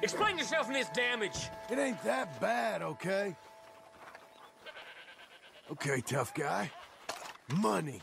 Explain yourself and this damage. It ain't that bad, okay? Okay, tough guy. Money.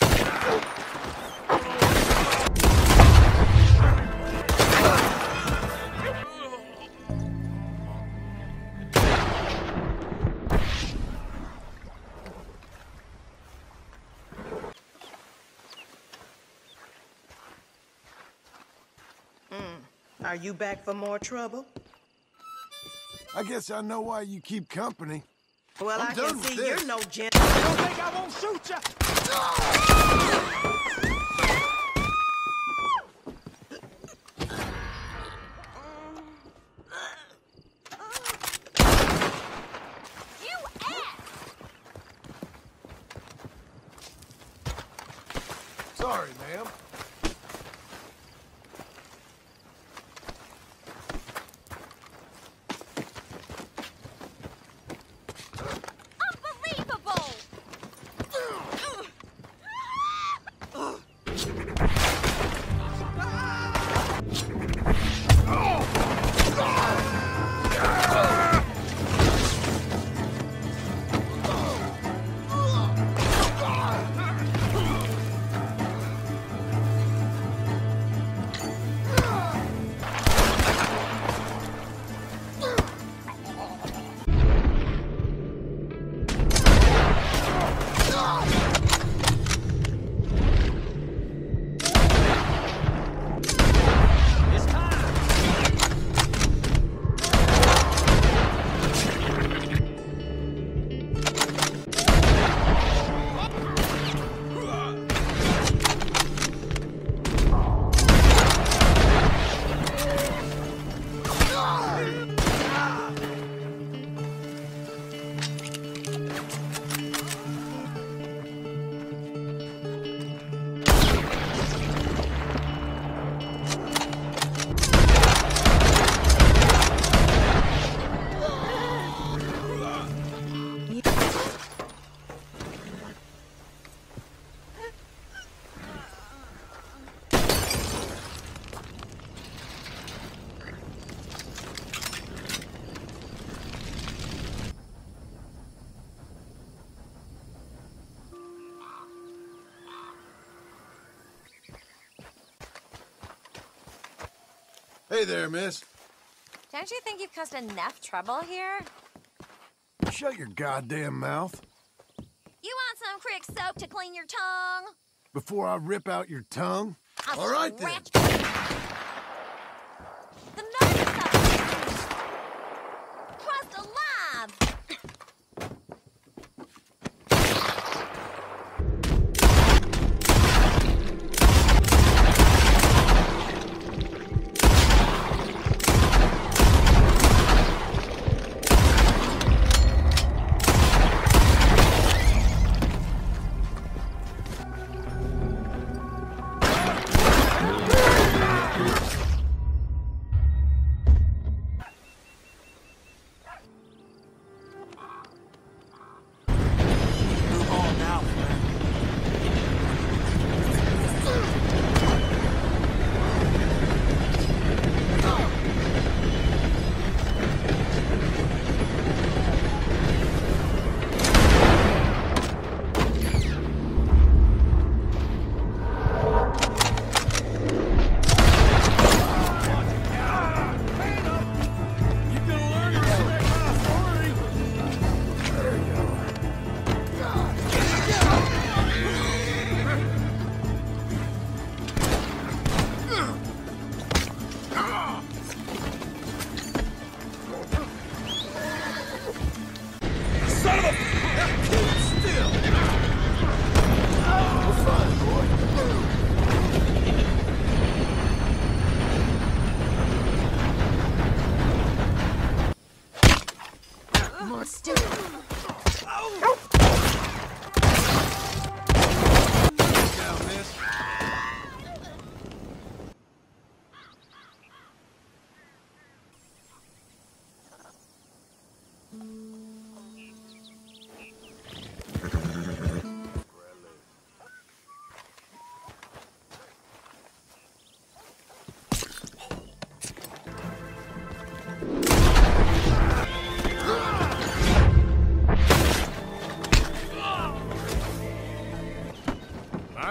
Are you back for more trouble? I guess I know why you keep company. Well, I can see you're no gent. You don't think I won't shoot you? You ass! Sorry, ma'am. Hey there, miss. Don't you think you've caused enough trouble here? Shut your goddamn mouth. You want some Crick soap to clean your tongue? Before I rip out your tongue? All right, then. The nerve stuff! Crust alive!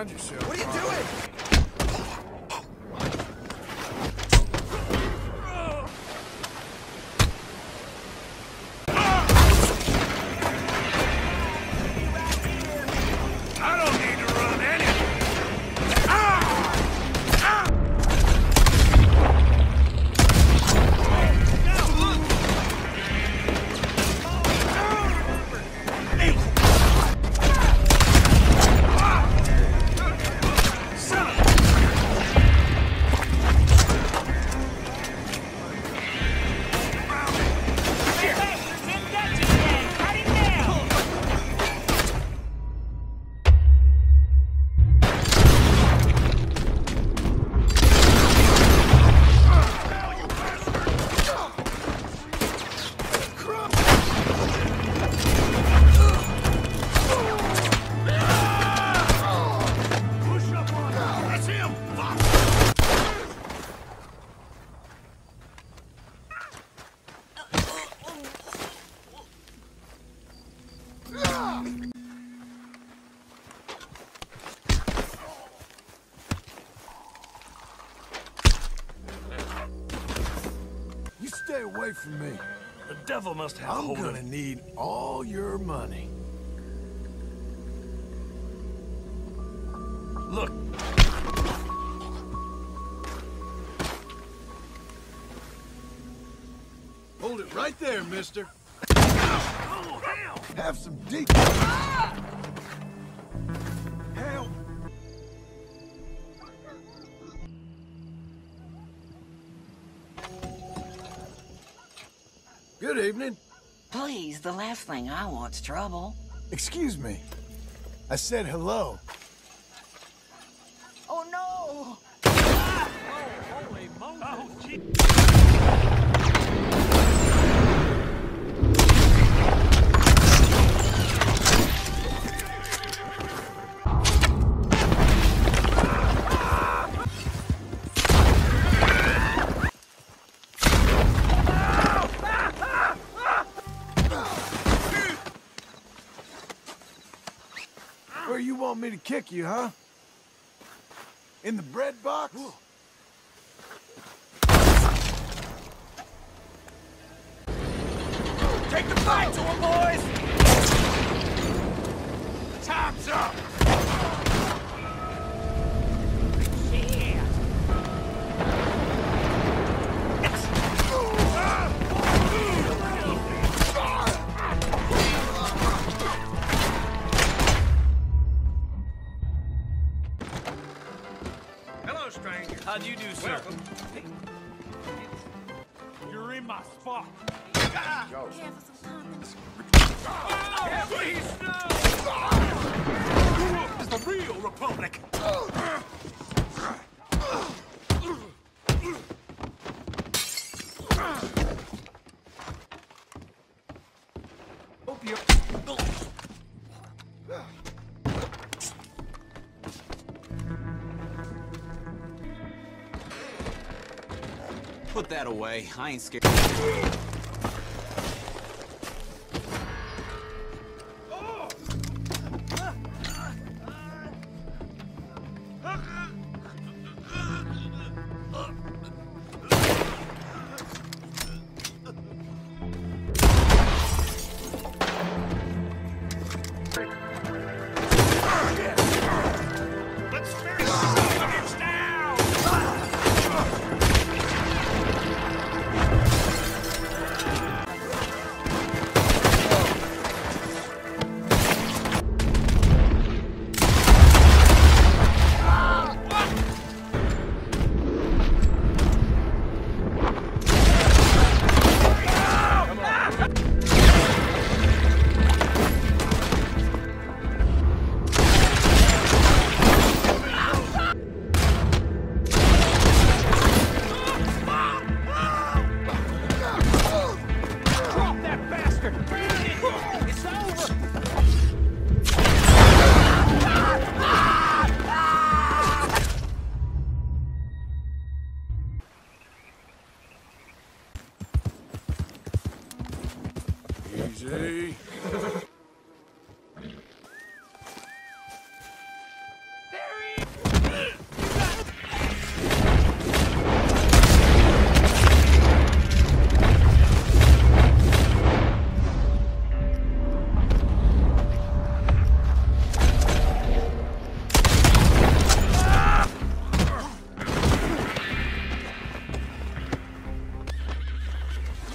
Mind yourself. What are you doing? Stay away from me. The devil must have I'm hold of gonna need all your money. Look. Hold it right there, mister. Have some deep. Help! Good evening. Please, the last thing I want's trouble. Excuse me. I said hello. Oh, no! Holy moly. Oh, gee. Where you want me to kick you, huh? In the bread box? Take the fight to him, boys! Time's up! Hello, stranger. How'd you do, sir? Welcome. You're in my spot. Please, no! This is the real Republic. Hope you... Put that away. I ain't scared. Let's finish this down. Easy. There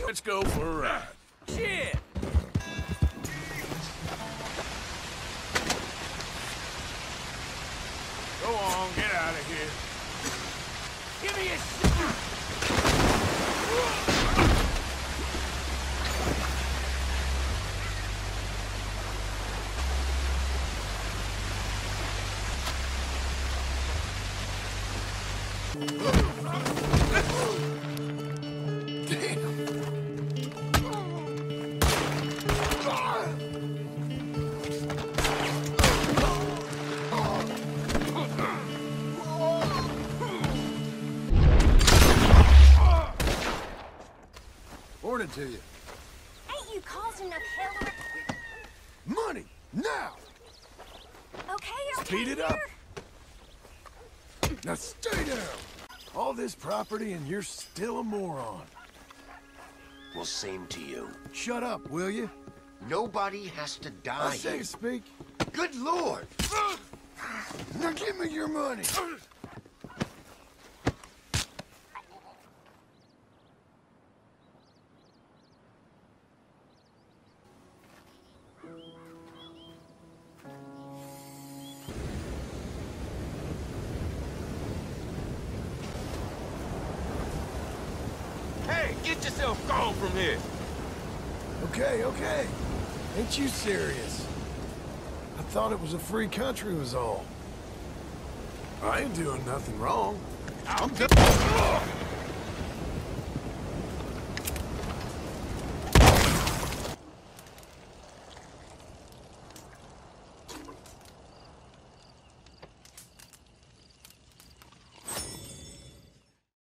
Let's go for a ride. Shit! Go on, get out of here. Give me a shot! Morning to you. Ain't you caused enough hell? Money, now! Okay, Speed it up. Now stay down. All this property and you're still a moron. Well, same to you. Shut up, will you? Nobody has to I die say here. to speak. Good Lord! Now give me your money. Hey, get yourself gone from here. Okay, okay. Ain't you serious? I thought it was a free country was all. I ain't doing nothing wrong. I'm